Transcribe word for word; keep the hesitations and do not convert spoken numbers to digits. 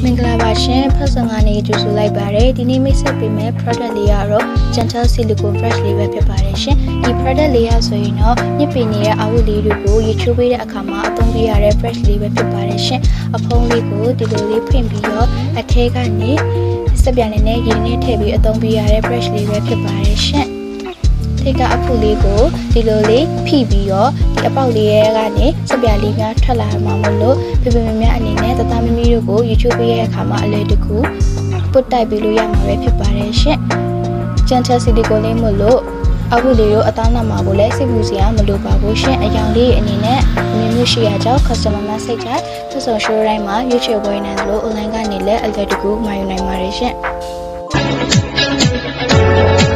မင်္ဂလာပါရှင်ဖတ်ဆောင်ကနေကြိုဆိုလိုက်ပါတယ်ဒီနေ့မိတ်ဆက်ပေးမယ့် product လေးကတော့ Gentle Silicone Brush လေးပဲဖြစ်ပါတယ်ရှင်ဒီ product လေးရဆိုရင်တော့ညစ်ပေနေတဲ့အဝတ်လေးတွေကိုရေချိုးပေးတဲ့အခါမှာအသုံးပြရတဲ့ brush လေးပဲဖြစ်ပါတယ်ရှင်အဖုံးလေးကိုဒီလိုလေးဖွင့်ပြီးတော့အထဲကနေစက်ပြန်လေးနဲ့ရေနဲ့ထည့်ပြီးအသုံးပြရတဲ့ brush လေးပဲဖြစ်ပါတယ်ရှင်ထိတ်ကအဖုလေးကိုဒီလိုလေးဖိပြီးတော့ဒီအပေါက်လေးရဲ့ကနေစက်ပြလေးများထွက်လာမှာမလို့ပြပြမများအနေနဲ့တသားမမီတို့ကို YouTube ပေးရဲ့အခါမှာအလဲတကူပုတ်တိုက်ပေးလို့ရမှာပဲဖြစ်ပါတယ်ရှင်။ Gentle Silicone လေးမို့လို့အဖုလေးတို့အသားနာမှာကိုလည်းစိတ်ပူစရာမလိုပါဘူးရှင်။အယောင်လေးအနေနဲ့အမြင်မျိုးရှိရကြောင်း customer များစိတ်ချသတ်ဆောင် show တိုင်းမှာ YouTube ဝယ်နိုင်တယ်လို့ online ကနေလည်းအလဲတကူမှာယူနိုင်ပါတယ်ရှင်။